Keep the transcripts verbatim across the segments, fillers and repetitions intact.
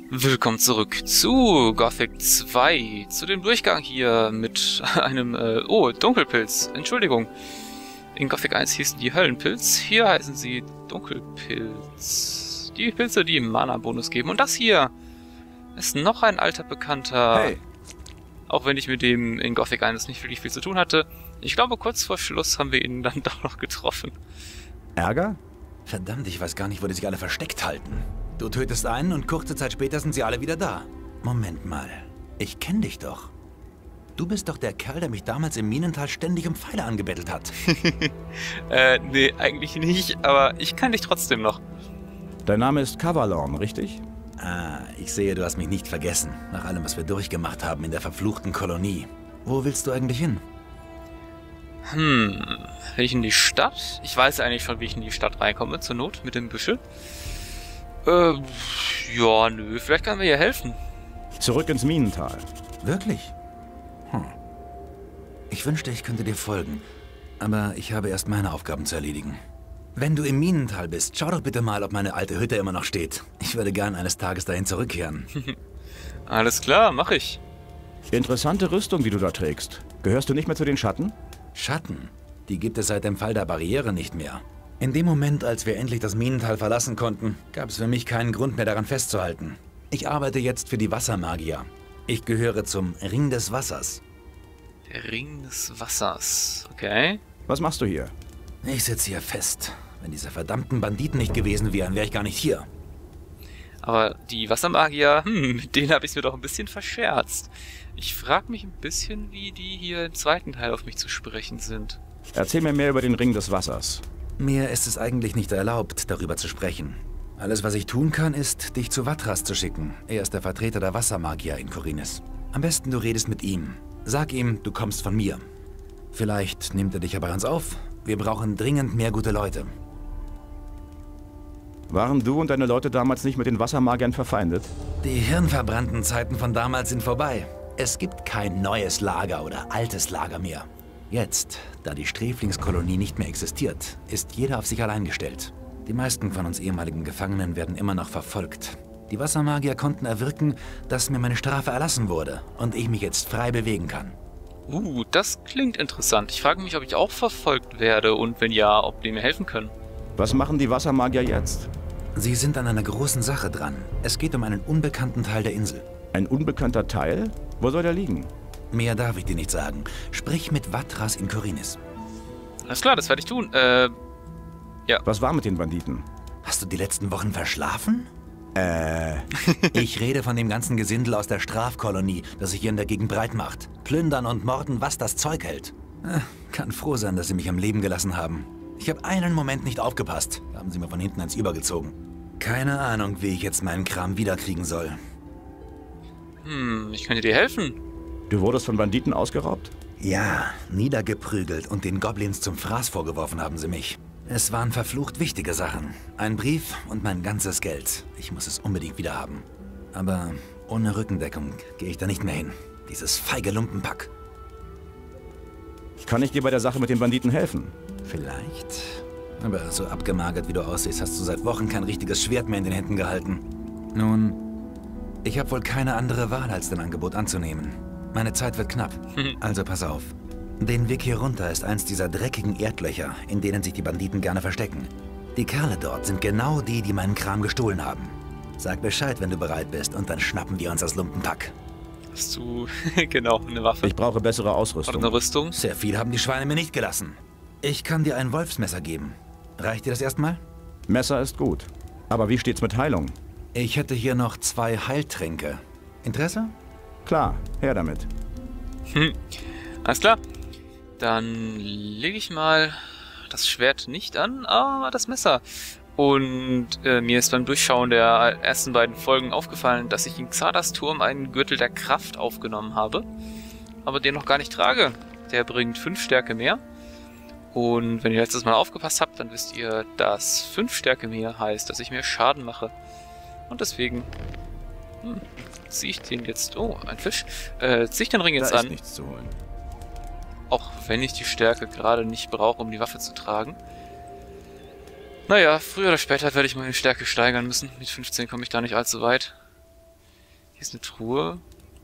Willkommen zurück zu Gothic zwei, zu dem Durchgang hier mit einem, äh, oh, Dunkelpilz, Entschuldigung. In Gothic eins hießen die Höllenpilz, hier heißen sie Dunkelpilz. Die Pilze, die im Mana-Bonus geben. Und das hier ist noch ein alter Bekannter. Hey. Auch wenn ich mit dem in Gothic eins nicht wirklich viel zu tun hatte. Ich glaube, kurz vor Schluss haben wir ihn dann doch noch getroffen. Ärger? Verdammt, ich weiß gar nicht, wo die sich alle versteckt halten. Du tötest einen und kurze Zeit später sind sie alle wieder da. Moment mal, ich kenne dich doch. Du bist doch der Kerl, der mich damals im Minental ständig um Pfeile angebettelt hat. äh, nee, eigentlich nicht, aber ich kann dich trotzdem noch. Dein Name ist Kavalorn, richtig? Ah, ich sehe, du hast mich nicht vergessen. Nach allem, was wir durchgemacht haben in der verfluchten Kolonie. Wo willst du eigentlich hin? Hm, will ich in die Stadt? Ich weiß eigentlich schon, wie ich in die Stadt reinkomme, zur Not, mit dem Büschel. Äh, ja, nö, vielleicht kann mir hier helfen. Zurück ins Minental. Wirklich? Hm. Ich wünschte, ich könnte dir folgen. Aber ich habe erst meine Aufgaben zu erledigen. Wenn du im Minental bist, schau doch bitte mal, ob meine alte Hütte immer noch steht. Ich würde gern eines Tages dahin zurückkehren. Alles klar, mach ich. Interessante Rüstung, die du da trägst. Gehörst du nicht mehr zu den Schatten? Schatten? Die gibt es seit dem Fall der Barriere nicht mehr. In dem Moment, als wir endlich das Minental verlassen konnten, gab es für mich keinen Grund mehr daran festzuhalten. Ich arbeite jetzt für die Wassermagier. Ich gehöre zum Ring des Wassers. Der Ring des Wassers, okay. Was machst du hier? Ich sitze hier fest. Wenn diese verdammten Banditen nicht gewesen wären, wäre ich gar nicht hier. Aber die Wassermagier, hm, mit denen habe ich mir doch ein bisschen verscherzt. Ich frage mich ein bisschen, wie die hier im zweiten Teil auf mich zu sprechen sind. Erzähl mir mehr über den Ring des Wassers. Mir ist es eigentlich nicht erlaubt, darüber zu sprechen. Alles, was ich tun kann, ist, dich zu Vatras zu schicken. Er ist der Vertreter der Wassermagier in Khorinis. Am besten, du redest mit ihm. Sag ihm, du kommst von mir. Vielleicht nimmt er dich aber ganz auf. Wir brauchen dringend mehr gute Leute. Waren du und deine Leute damals nicht mit den Wassermagiern verfeindet? Die hirnverbrannten Zeiten von damals sind vorbei. Es gibt kein neues Lager oder altes Lager mehr. Jetzt, da die Sträflingskolonie nicht mehr existiert, ist jeder auf sich allein gestellt. Die meisten von uns ehemaligen Gefangenen werden immer noch verfolgt. Die Wassermagier konnten erwirken, dass mir meine Strafe erlassen wurde und ich mich jetzt frei bewegen kann. Uh, das klingt interessant. Ich frage mich, ob ich auch verfolgt werde und wenn ja, ob die mir helfen können. Was machen die Wassermagier jetzt? Sie sind an einer großen Sache dran. Es geht um einen unbekannten Teil der Insel. Ein unbekannter Teil? Wo soll der liegen? Mehr darf ich dir nicht sagen. Sprich mit Vatras in Khorinis. Alles klar, das werde ich tun. Äh, ja. Was war mit den Banditen? Hast du die letzten Wochen verschlafen? Äh... Ich rede von dem ganzen Gesindel aus der Strafkolonie, das sich hier in der Gegend breit macht. Plündern und morden, was das Zeug hält. Äh, kann froh sein, dass sie mich am Leben gelassen haben. Ich habe einen Moment nicht aufgepasst. Da haben sie mir von hinten eins übergezogen. Keine Ahnung, wie ich jetzt meinen Kram wiederkriegen soll. Hm, ich könnte dir helfen. Du wurdest von Banditen ausgeraubt? Ja, niedergeprügelt und den Goblins zum Fraß vorgeworfen haben sie mich. Es waren verflucht wichtige Sachen. Ein Brief und mein ganzes Geld. Ich muss es unbedingt wieder haben. Aber ohne Rückendeckung gehe ich da nicht mehr hin. Dieses feige Lumpenpack. Kann ich dir bei der Sache mit den Banditen helfen? Vielleicht. Aber so abgemagert wie du aussiehst, hast du seit Wochen kein richtiges Schwert mehr in den Händen gehalten. Nun, ich habe wohl keine andere Wahl, als dein Angebot anzunehmen. Meine Zeit wird knapp. Also pass auf. Den Weg hier runter ist eins dieser dreckigen Erdlöcher, in denen sich die Banditen gerne verstecken. Die Kerle dort sind genau die, die meinen Kram gestohlen haben. Sag Bescheid, wenn du bereit bist, und dann schnappen wir uns das Lumpenpack. Hast du, genau, eine Waffe? Ich brauche bessere Oder Ausrüstung. eine Rüstung? Sehr viel haben die Schweine mir nicht gelassen. Ich kann dir ein Wolfsmesser geben. Reicht dir das erstmal? Messer ist gut. Aber wie steht's mit Heilung? Ich hätte hier noch zwei Heiltränke. Interesse? Klar, her damit. Hm, alles klar. Dann lege ich mal das Schwert nicht an, aber das Messer. Und äh, mir ist beim Durchschauen der ersten beiden Folgen aufgefallen, dass ich in Xardas Turm einen Gürtel der Kraft aufgenommen habe, aber den noch gar nicht trage. Der bringt fünf Stärke mehr. Und wenn ihr letztes Mal aufgepasst habt, dann wisst ihr, dass fünf Stärke mehr heißt, dass ich mehr Schaden mache. Und deswegen hm, ziehe ich den jetzt... Oh, ein Fisch. Äh, ziehe ich den Ring jetzt Da ist an. nichts zu holen. Auch wenn ich die Stärke gerade nicht brauche, um die Waffe zu tragen. Naja, früher oder später werde ich meine Stärke steigern müssen. Mit fünfzehn komme ich da nicht allzu weit. Hier ist eine Truhe.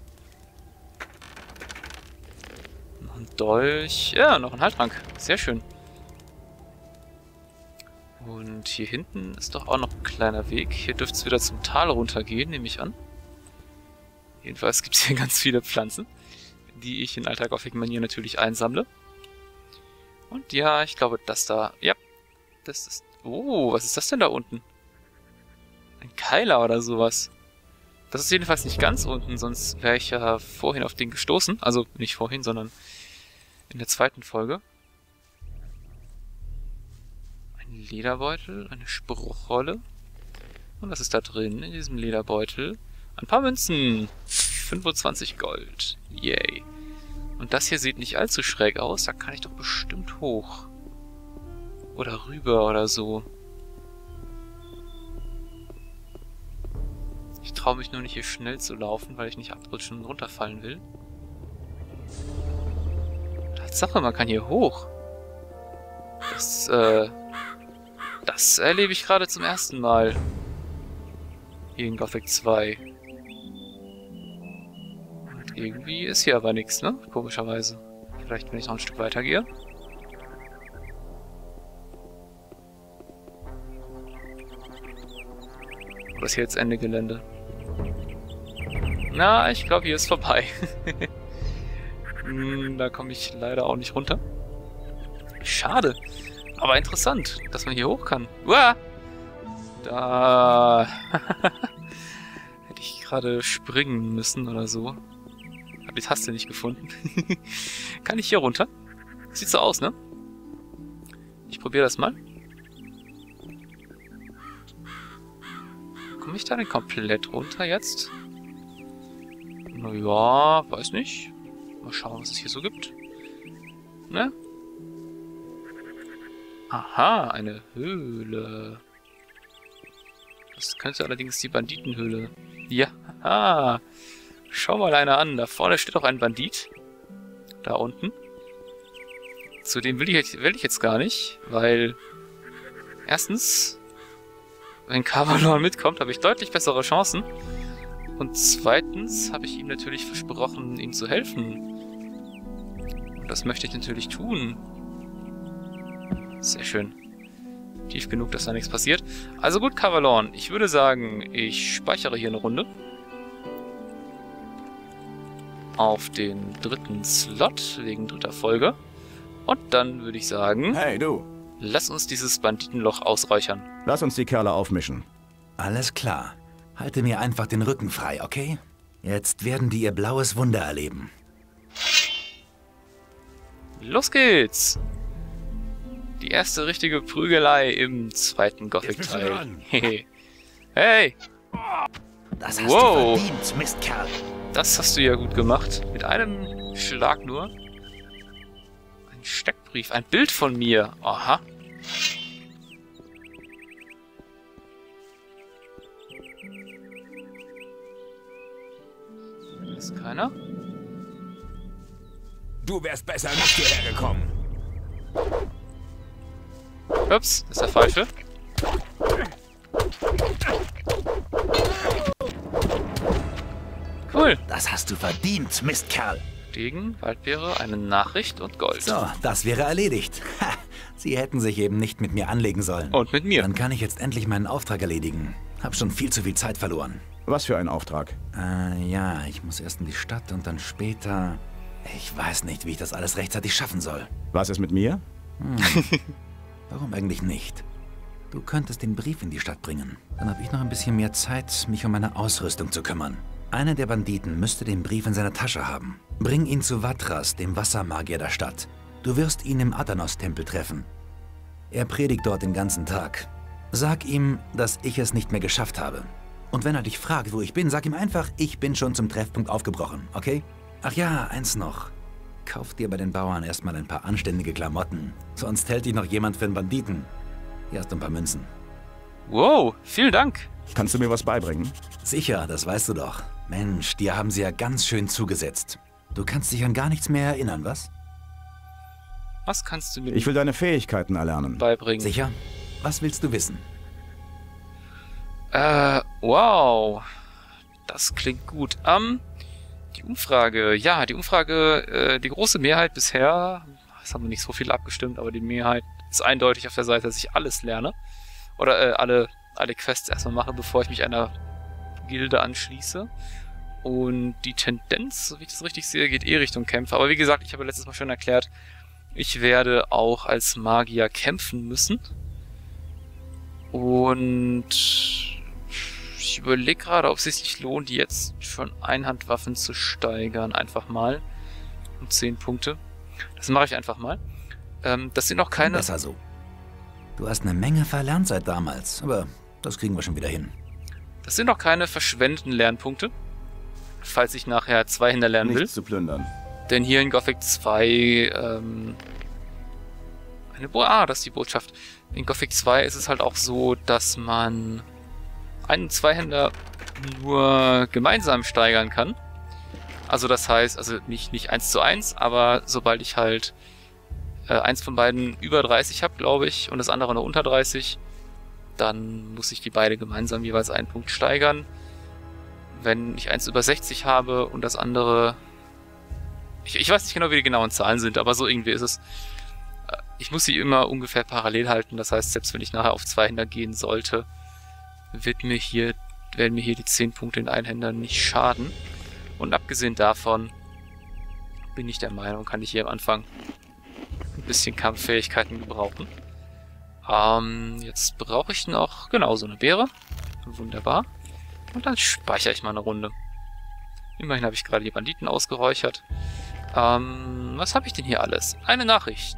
Noch ein Dolch. Ja, noch ein Haltrank. Sehr schön. Und hier hinten ist doch auch noch ein kleiner Weg. Hier dürfte es wieder zum Tal runtergehen, nehme ich an. Jedenfalls gibt es hier ganz viele Pflanzen, die ich in alter Gothic-Manier natürlich einsammle. Und ja, ich glaube, das da... Ja, das ist... Oh, was ist das denn da unten? Ein Keiler oder sowas. Das ist jedenfalls nicht ganz unten, sonst wäre ich ja vorhin auf den gestoßen. Also nicht vorhin, sondern in der zweiten Folge. Ein Lederbeutel, eine Spruchrolle. Und was ist da drin in diesem Lederbeutel? Ein paar Münzen. fünfundzwanzig Gold. Yay. Und das hier sieht nicht allzu schräg aus. Da kann ich doch bestimmt hoch. Oder rüber oder so. Ich traue mich nur nicht, hier schnell zu laufen, weil ich nicht abrutschen und runterfallen will. Tatsache, man kann hier hoch. Das, äh... Das erlebe ich gerade zum ersten Mal. Hier in Gothic zwei. Und irgendwie ist hier aber nichts, ne? Komischerweise. Vielleicht, wenn ich noch ein Stück weiter gehe. Oder ist hier jetzt Ende Gelände? Na, ich glaube, hier ist vorbei. hm, da komme ich leider auch nicht runter. Schade. Aber interessant, dass man hier hoch kann. Uah! Da hätte ich gerade springen müssen oder so. Hab die Taste nicht gefunden. Kann ich hier runter? Sieht so aus, ne? Ich probiere das mal. Komme ich da denn komplett runter jetzt? Naja, weiß nicht. Mal schauen, was es hier so gibt. Ne? Aha, eine Höhle. Das könnte allerdings die Banditenhöhle. Ja, haha. Schau mal einer an. Da vorne steht auch ein Bandit. Da unten. Zu dem will ich, jetzt, will ich jetzt gar nicht, weil... Erstens, wenn Carvalhon mitkommt, habe ich deutlich bessere Chancen. Und zweitens habe ich ihm natürlich versprochen, ihm zu helfen. Und das möchte ich natürlich tun. Sehr schön. Tief genug, dass da nichts passiert. Also gut, Carvalhon, ich würde sagen, ich speichere hier eine Runde. Auf den dritten Slot, wegen dritter Folge. Und dann würde ich sagen... Hey, du! Lass uns dieses Banditenloch ausräuchern. Lass uns die Kerle aufmischen. Alles klar. Halte mir einfach den Rücken frei, okay? Jetzt werden die ihr blaues Wunder erleben. Los geht's! Die erste richtige Prügelei im zweiten Gothic-Teil. Hey! Das hast Wow. du verdient, Mistkerl. Das hast du ja gut gemacht. Mit einem Schlag nur. Ein Steckbrief, ein Bild von mir. Aha. Ist keiner? Du wärst besser nicht hierher gekommen. Ups, das ist der falsche. Cool. Das hast du verdient, Mistkerl. Degen, Waldbeere, eine Nachricht und Gold. So, das wäre erledigt. Ha, Sie hätten sich eben nicht mit mir anlegen sollen. Und mit mir. Dann kann ich jetzt endlich meinen Auftrag erledigen. Hab schon viel zu viel Zeit verloren. Was für ein Auftrag? Äh, ja, ich muss erst in die Stadt und dann später... Ich weiß nicht, wie ich das alles rechtzeitig schaffen soll. Was ist mit mir? Hm. Warum eigentlich nicht? Du könntest den Brief in die Stadt bringen. Dann habe ich noch ein bisschen mehr Zeit, mich um meine Ausrüstung zu kümmern. Einer der Banditen müsste den Brief in seiner Tasche haben. Bring ihn zu Vatras, dem Wassermagier der Stadt. Du wirst ihn im Adanos-Tempel treffen. Er predigt dort den ganzen Tag. Sag ihm, dass ich es nicht mehr geschafft habe. Und wenn er dich fragt, wo ich bin, sag ihm einfach, ich bin schon zum Treffpunkt aufgebrochen, okay? Ach ja, eins noch. Kauf dir bei den Bauern erstmal ein paar anständige Klamotten. Sonst hält dich noch jemand für einen Banditen. Hier hast du ein paar Münzen. Wow, vielen Dank. Kannst du mir was beibringen? Sicher, das weißt du doch. Mensch, dir haben sie ja ganz schön zugesetzt. Du kannst dich an gar nichts mehr erinnern, was? Was kannst du mir Ich will deine Fähigkeiten erlernen. beibringen? Sicher? Was willst du wissen? Äh, wow. Das klingt gut. Ähm, die Umfrage. Ja, die Umfrage, äh, die große Mehrheit bisher, es haben nicht so viel abgestimmt, aber die Mehrheit ist eindeutig auf der Seite, dass ich alles lerne. Oder äh, alle, alle Quests erstmal mache, bevor ich mich einer Gilde anschließe. Und die Tendenz, so wie ich das richtig sehe, geht eh Richtung Kämpfer. Aber wie gesagt, ich habe letztes Mal schon erklärt, ich werde auch als Magier kämpfen müssen. Und ich überlege gerade, ob es sich nicht lohnt, die jetzt schon Einhandwaffen zu steigern. Einfach mal. Um zehn Punkte. Das mache ich einfach mal. Ähm, das sind noch keine... Besser so. Du hast eine Menge verlernt seit damals, aber das kriegen wir schon wieder hin. Das sind noch keine verschwendeten Lernpunkte. Falls ich nachher zwei Händler lernen will. Nichts zu plündern. Denn hier in Gothic zwei, ähm, eine Bo ah, das ist die Botschaft. In Gothic zwei ist es halt auch so, dass man einen Zweihänder nur gemeinsam steigern kann. Also das heißt, also nicht, nicht eins zu eins, aber sobald ich halt äh, eins von beiden über dreißig habe, glaube ich, und das andere noch unter dreißig, dann muss ich die beide gemeinsam jeweils einen Punkt steigern. Wenn ich eins über sechzig habe und das andere... Ich, ich weiß nicht genau, wie die genauen Zahlen sind, aber so irgendwie ist es. Ich muss sie immer ungefähr parallel halten. Das heißt, selbst wenn ich nachher auf Zweihänder gehen sollte, wird mir hier, werden mir hier die zehn Punkte in Einhändern nicht schaden. Und abgesehen davon bin ich der Meinung, kann ich hier am Anfang ein bisschen Kampffähigkeiten gebrauchen. Ähm, jetzt brauche ich noch, genau, so eine Beere. Wunderbar. Und dann speichere ich mal eine Runde. Immerhin habe ich gerade die Banditen ausgeräuchert. Ähm, was habe ich denn hier alles? Eine Nachricht.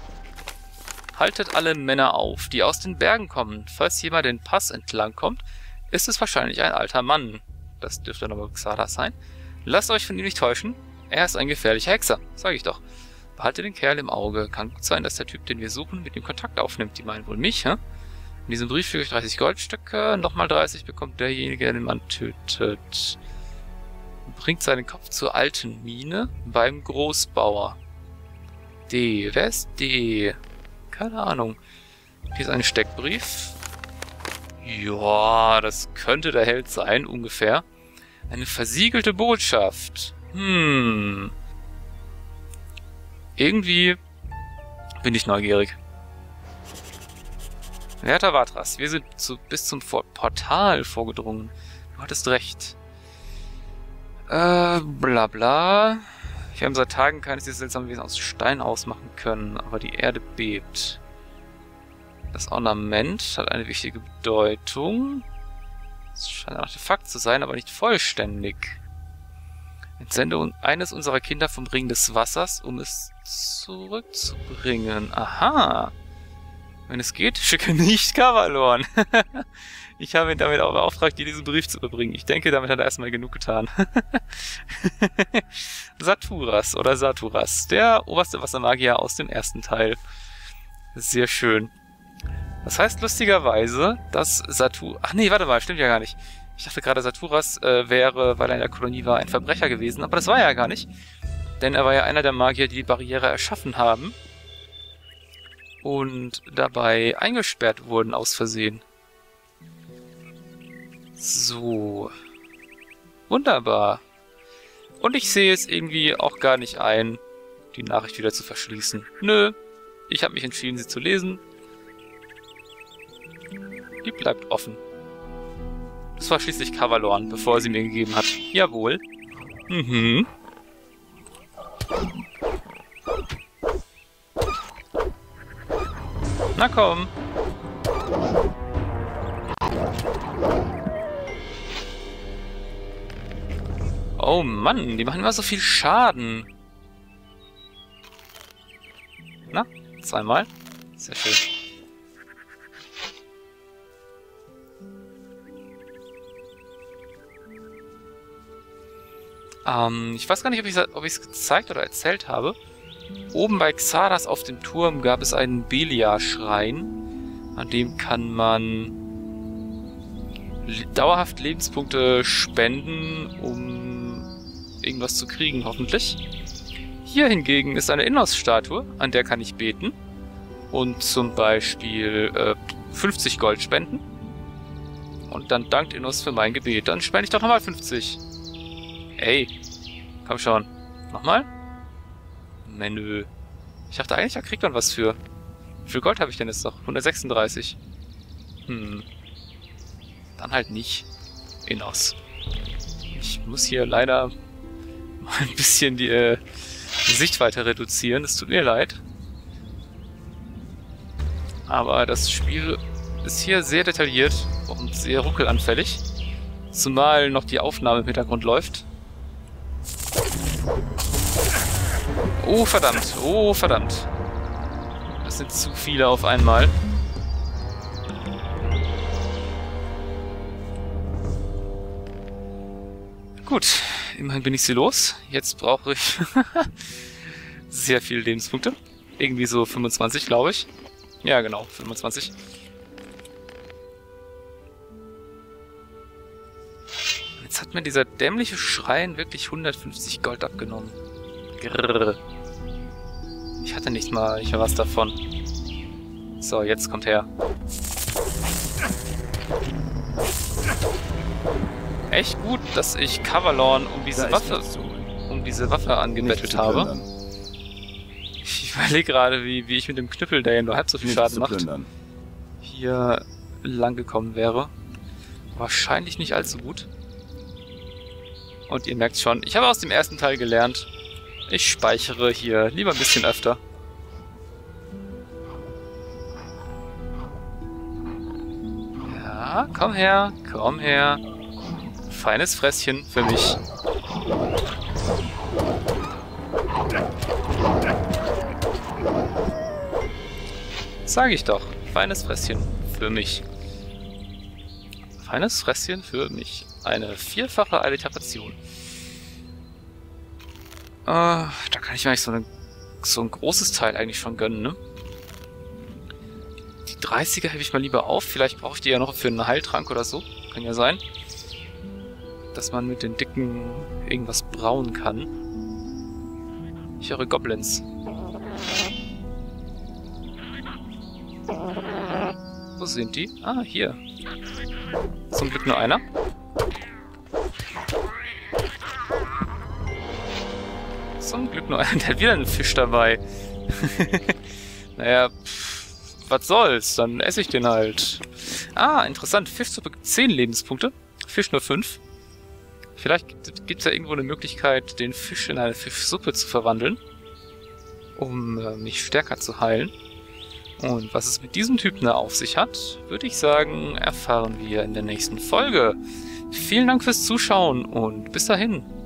Haltet alle Männer auf, die aus den Bergen kommen. Falls jemand den Pass entlang kommt, ist es wahrscheinlich ein alter Mann. Das dürfte dann aber Xardas sein. Lasst euch von ihm nicht täuschen. Er ist ein gefährlicher Hexer, sage ich doch. Behaltet den Kerl im Auge. Kann gut sein, dass der Typ, den wir suchen, mit ihm Kontakt aufnimmt. Die meinen wohl mich, hä? In diesem Brief füge ich dreißig Goldstücke. Nochmal dreißig bekommt derjenige, der den Mann tötet. Bringt seinen Kopf zur alten Mine beim Großbauer. D. Wer ist D? Keine Ahnung. Hier ist ein Steckbrief. Ja, das könnte der Held sein, ungefähr. Eine versiegelte Botschaft. Hm. Irgendwie bin ich neugierig. Werter Vatras, wir sind zu, bis zum Vor- Portal vorgedrungen. Du hattest recht. Äh, bla bla. Wir haben seit Tagen keines dieser seltsamen Wesen aus Stein ausmachen können, aber die Erde bebt. Das Ornament hat eine wichtige Bedeutung. Es scheint ein Artefakt zu sein, aber nicht vollständig. Entsende eines unserer Kinder vom Ring des Wassers, um es zurückzubringen. Aha. Wenn es geht, schicke nicht Kavalorn. Ich habe ihn damit auch beauftragt, dir diesen Brief zu überbringen. Ich denke, damit hat er erstmal genug getan. Saturas oder Saturas, der oberste Wassermagier aus dem ersten Teil. Sehr schön. Das heißt lustigerweise, dass Satu... Ach nee, warte mal, stimmt ja gar nicht. Ich dachte gerade, Saturas äh, wäre, weil er in der Kolonie war, ein Verbrecher gewesen. Aber das war er ja gar nicht. Denn er war ja einer der Magier, die die Barriere erschaffen haben. Und dabei eingesperrt wurden aus Versehen. So. Wunderbar. Und ich sehe es irgendwie auch gar nicht ein, die Nachricht wieder zu verschließen. Nö. Ich habe mich entschieden, sie zu lesen. Die bleibt offen. Das war schließlich Kavalorn, bevor er sie mir gegeben hat. Jawohl. Mhm. Na komm. Oh Mann, die machen immer so viel Schaden. Na, zweimal. Sehr schön. Ähm, ich weiß gar nicht, ob ich es gezeigt oder erzählt habe. Oben bei Xardas auf dem Turm gab es einen Belia-Schrein. An dem kann man le- dauerhaft Lebenspunkte spenden, um irgendwas zu kriegen, hoffentlich. Hier hingegen ist eine Innos-Statue, an der kann ich beten. Und zum Beispiel äh, fünfzig Gold spenden. Und dann dankt Innos für mein Gebet. Dann spende ich doch nochmal fünfzig. Ey. Komm schon. Nochmal? Menü. Ich dachte eigentlich, da kriegt man was für. Wie viel Gold habe ich denn jetzt noch? hundertsechsunddreißig. Hm. Dann halt nicht. Innos. Ich muss hier leider mal ein bisschen die, äh, die Sichtweite reduzieren. Es tut mir leid. Aber das Spiel ist hier sehr detailliert und sehr ruckelanfällig. Zumal noch die Aufnahme im Hintergrund läuft. Oh, verdammt. Oh, verdammt. Das sind zu viele auf einmal. Gut, immerhin bin ich sie los. Jetzt brauche ich sehr viele Lebenspunkte. Irgendwie so fünfundzwanzig, glaube ich. Ja, genau, fünfundzwanzig. Jetzt hat mir dieser dämliche Schrein wirklich hundertfünfzig Gold abgenommen. Grrr. Ich hatte nicht mal, nicht mal was davon. So, jetzt kommt her. Echt gut, dass ich Kavalorn um diese Waffe, um diese Waffe angebettelt habe. Ich überlege gerade, wie, wie ich mit dem Knüppel, der ja nur halb so viel Schaden macht, hier lang gekommen wäre. Wahrscheinlich nicht allzu gut. Und ihr merkt schon, ich habe aus dem ersten Teil gelernt, ich speichere hier lieber ein bisschen öfter. Ja, komm her, komm her. Feines Fresschen für mich. Sag ich doch. Feines Fresschen für mich. Feines Fresschen für mich. Eine vierfache Alliteration. Äh, da kann ich mir eigentlich so, eine, so ein großes Teil eigentlich schon gönnen, ne? Die dreißiger hebe ich mal lieber auf. Vielleicht brauche ich die ja noch für einen Heiltrank oder so. Kann ja sein. Dass man mit den dicken irgendwas brauen kann. Ich höre Goblins. Wo sind die? Ah, hier. Zum Glück nur einer. Zum Glück nur einer. Der hat wieder einen Fisch dabei. Naja, pff, was soll's? Dann esse ich den halt. Ah, interessant. Fischsuppe zehn Lebenspunkte. Fisch nur fünf. Vielleicht gibt es ja irgendwo eine Möglichkeit, den Fisch in eine Fischsuppe zu verwandeln, um äh, mich stärker zu heilen. Und was es mit diesem Typen da auf sich hat, würde ich sagen, erfahren wir in der nächsten Folge. Vielen Dank fürs Zuschauen und bis dahin.